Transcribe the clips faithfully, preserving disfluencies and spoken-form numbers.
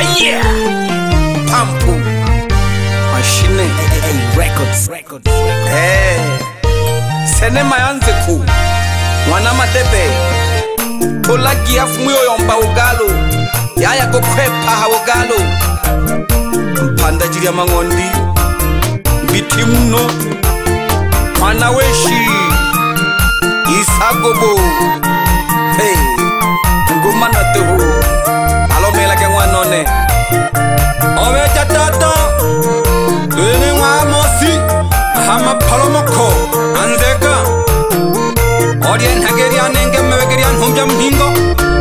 Hiya Pampu Machine Records Records Eh Senema yanze ku Mwana madebe Tola giafu mwiyo yomba ugalo Yaya kukwepa hawogalo Mpanda jiri ya mangondi Biti mno Mwana weshi Isagobo Hey Nguma na tehu Alo mela ke nwanone Owe chatata Dwene mwa mosi Hama palomoko Anzeka Orien hagerian enge mewegerian humja mhingo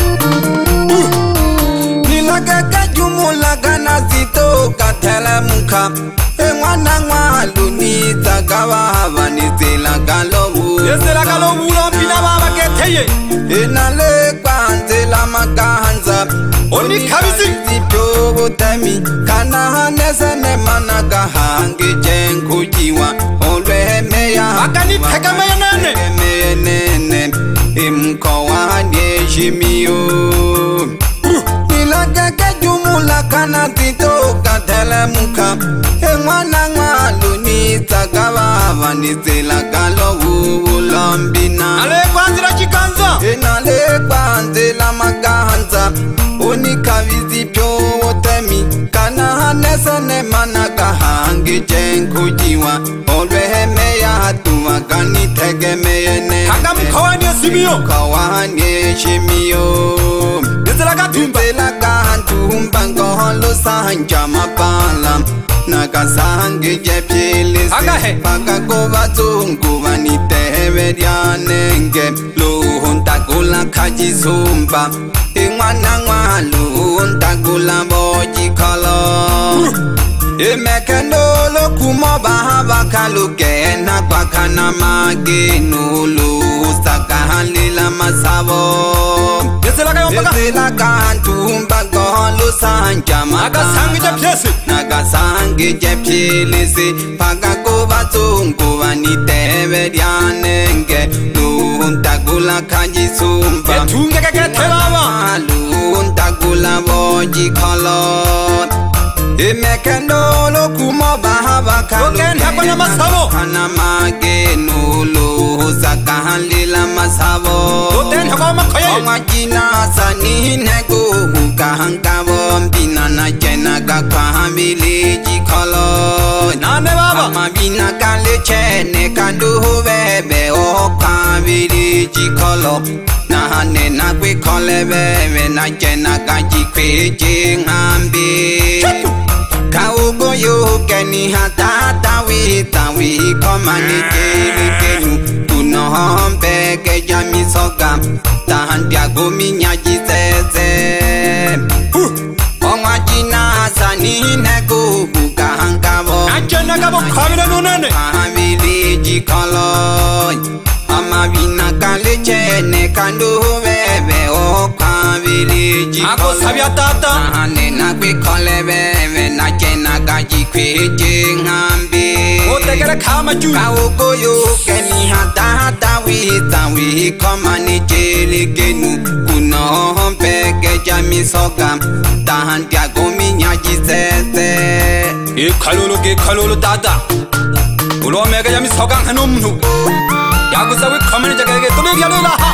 Nilageka jumulaga na zito katele muka Engwana ngwalu ni zagawa hava ni zila galobu Zila galobu lompina baba keteye Enale kwa nzela makahanza Oni kabisi Zipyo butemi Kana hanese ne managa hangi jengu jiwa Olwe meya Akani teka meya nene Meya nene Imko wanye shimiyo Nilageke jumula kana zito katele muka Engwana ngwalu ni zagawa vani zila galobu ulombina Ale kwa nzila chikanza Enale kwa nzela makahanza Oni kavizi pyo wotemi Kana hanese ne managa hangi jengu jiwa Olwe meya hatuwa gani tege meye ne Hanga mkawani ya simio Mkawani ya shimiyo Nizela gatumba Nizela gatumba Ngoholo sahanja mapala Naga sahangi jepilisi Paka kova zungu Vani tewe dianenge Luhunta gula kaji zumba Ingwana ngwalu Untagula boji kolo Imekendolo kumoba hava kaluke Na kwa kana maginulu Sakahalila masavo Yezila kantumba golu sanja Nagasangi jepilisi Nagasangi jepilisi Paka kuva zungu Vani tewe dianenge Luhuntagula kaji zumba Yetunge kekete baba Luhuntagula boji kolot Imekendolo kumoba hava kaluke Kana magenulu Sakahalila masavo Oma jina sanine kuhu Kahankavo mpina na jena Kakwa hamili jikolo Nane baba Ama bina kale chene Kanduhu bebe Oka hamili jikolo Nahane na kwe kole bebe Na jena kaji kwe jinghambi Kaugo yu keni hatata wita wiko mani kiri kenu Tunohombe ke jami soga Tahan piago minyaji zeze Onga jina sanine kuhu kahankavo Ajena kabo kamile nunene Kahamili jikolo Ama vina kale chene kanduhu bebe O kamili jikolo Ako sabia tata Nahane na kwe kole bebe Na jena gaji kwe jinghambi Otegele kama juu Kauko yu keni hata hata wita wiko mani jeli genu Kuno hompe ke jami soga Tahan tiago minyaji zeze Ikalulu ke kalulu tata Ulo mega jami sogang hanumnu Yagu sawi kamene jagage tumi gyalo laha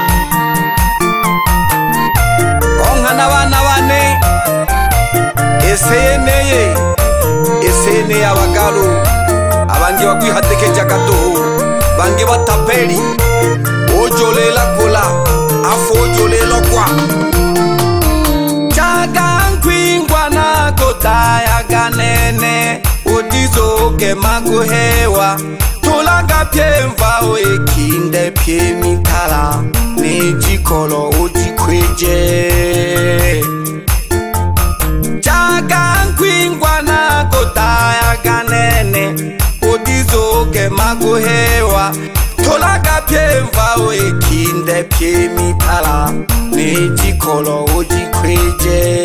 Ongana wana wane Eseye neye Eseye neye awagalu Abangi wakui hateke jakato Bangi watapeli Ojole la kola Afo ojole lo kwa Chaga nkwingwa na gota ya ganene Odizo ke maguhewa Tulaga pye mva oekinde pye mitala Nejikolo ojikweje Chaga nkwingwa na gota ya ganene Odizo ke maguhewa Tulaga pye mva oekinde pye mitala Nejikolo ojikweje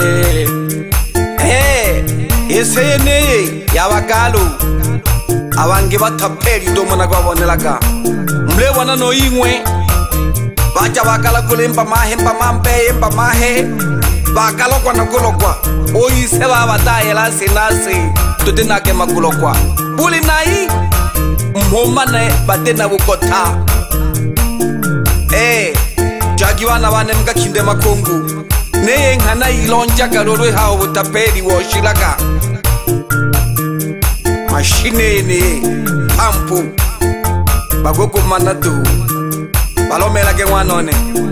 Hey, ese neye yabagalu Abangi batapeli domana kwa bonelaga Mle wana no ingwe Bacha bakala kulimpa mahe mpa mampe mpa mahe bakalokwa na kolokwa o ise ba batayela senase totena ke makolokwa buli nai mmomane batena bukotha eh jagiwana bane mga khinde makhongu ne ngana ilonja karorwe ha ubutapeli wo shilaka machine ne pampu bagoko manatu balomela ke ngwanone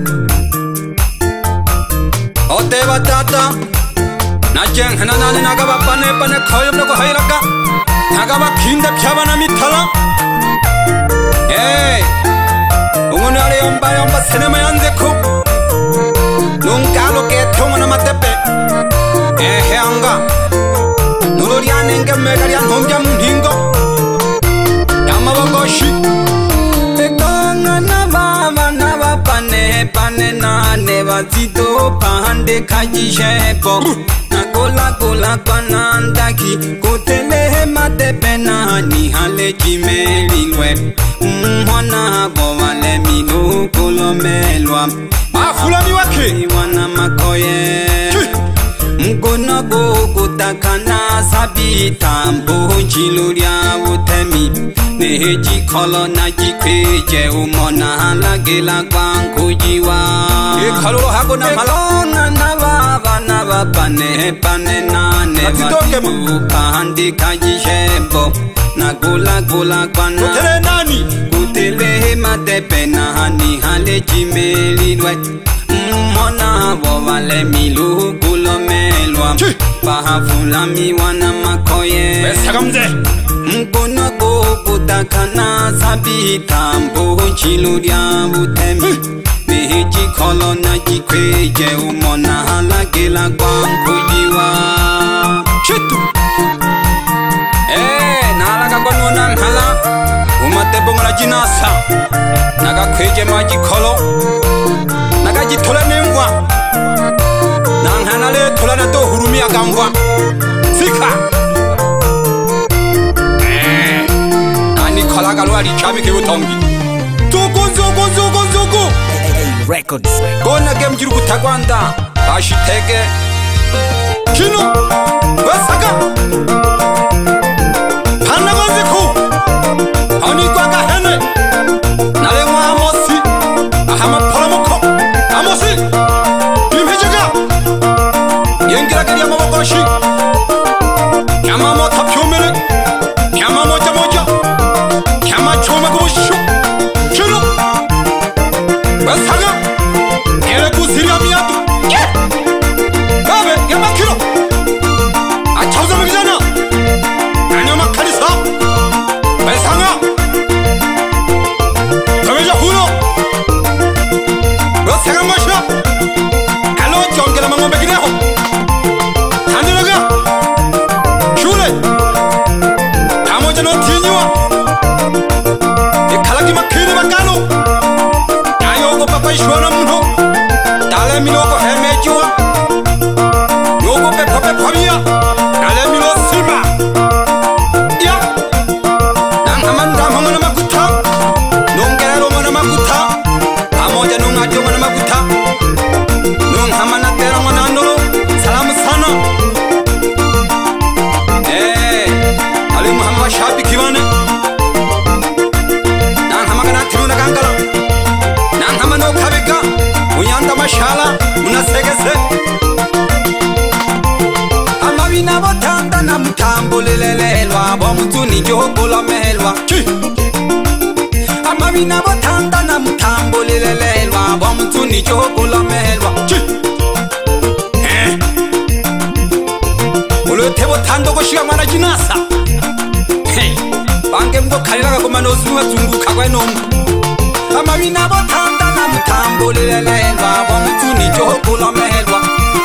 ote batata na jeng hana nane naga bapane pane khoyom no ko hairaka naga ba khinda phyabana mithala eh ungone ale yomba yomba sinema yanzekho nungalo ke thongona matepe eh heanga nuroriane nge megaria ngomja mndingo yamabagoshi ekanga na baba na bapane pane nane bazito pande kajishepo nakola kola kanandaki kotele matepe na ni hale jimelilwe mwana bovale mino kolomelwa afulami wake wana makoye mkono go kutakana sabita mbojiluria utemi neji kholo na jikweje umona lagela kwankujiwa e khalolo hago na mala na baba na bapane pane nane pandi kajishembo na gula gula kwana kutele nani kutele matepe na hani hale jimelilwe mona bovale milu kulomelwa bahafulami wana makoye besagamze mkono go kutakana sabita mbojiluria utemi neji kholo na jikweje umona lagela kwankujiwa chitu eh nalaga konona mhala umate bongala jinasa naga kweje maji kholo naga jithola nengwa nanghana le thola na to hurumi akamva sika eh ani khola kalwa li chabi ke utongi zoko zoko zoko zoko records kona ke mjiru kutakwanda bashiteke kino wasaka hana goziku hani kwa kahene nale mwa amosi ahama polamoko amosi imhejega yengira kali ya mabokoshi nyama mota pyomele nyama moja moja nyama choma gushu kino wasaka ele kusiria miatu babe yama kilo achauza mvijana anyama kanisa besanga kameja huno wasaka masha kalo chongela mangombe kineho handiraga shule kamoja no tinywa ikalaki makini bakano ayo papa ishwana muno dale miloko hemejiwa yogo pepa pepa mia dale milo silma ya nang amanda mangana makuta nongera romana makuta pamoja nongadio mana makuta nong hamana tera mana ndolo salamu sana eh ali muhammad shabi kiwane nang hamagana tiruna gangala nang hamano kabika unyanda mashala munasegese amabina botanda na mutambulelelelwa bomutuni jogola melwa amabina botanda na mutambulelelelwa bomutuni jogola melwa eh ulote botando goshiga mwana jinasa hey bange mgo kaliraga komano zunga zunguka kwenomu amabina botanda na mutambulelelelwa bomutuni jogola melwa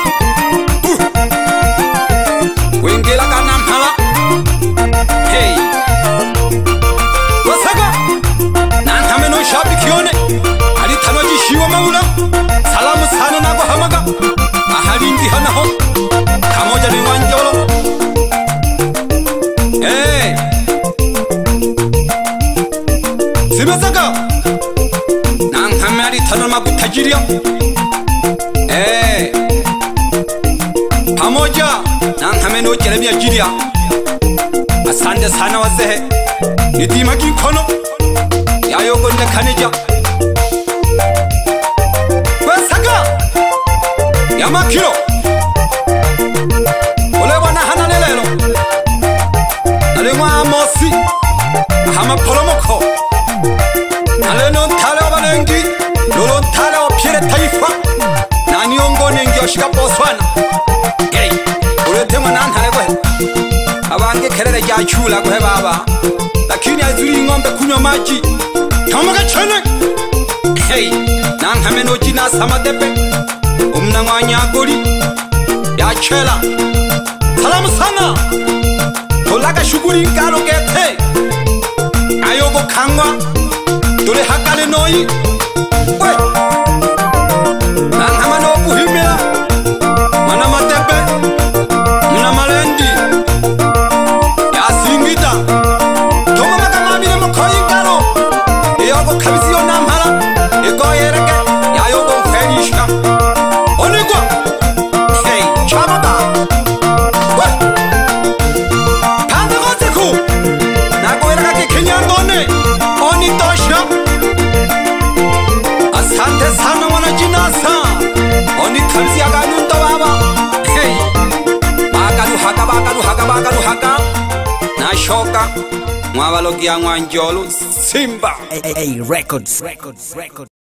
wengela kana mhala hey wasaka nantame no shabi kione ali tanoji shiwa maula salamu sana na kwa hamaga ahalindi hanaho kamoja ni wanjolo hey sibasaka nantame ali tanama kutajiria Haleluya. Asante sana wazee. Nitima kinkono yayogo nekanija Wesaka Yamakiro Olebona hana lelelo Nalemwa amosi Hama polomoko Naleno ntale wabalengi Lolo ntale wapire taifa Nani ongo nengi oshika Botswana Gei Uletemwa nantale kwe Abange kelele ya chula kwe baba Lakini azuri ngombe kunywa maji Kamuka chene Hey Nanghame no jina samatepe Umnangwa nyaguri Ya chela Salamu sana Tolaka shuguri nkaro kete Ayogo kangwa Tole hakale noi We Nanghama no buhimea Mana matepe Muna malendi Ya singita Tonga makamabine mkoyi nkaro Eyogo kabisi yo namhala Ego yereke Yayogo mferishka Onigwa Hey Chababa We Kanda goteku Nago yereka ke kenyandone Oni tosha Asante sana wana jinasa Oni kabisi ya ganunta baba Hey Bakalu haka bakalu haka bakalu haka Nashoka Mwabalogia mwanjolo Simba Hey, hey, records, records, records.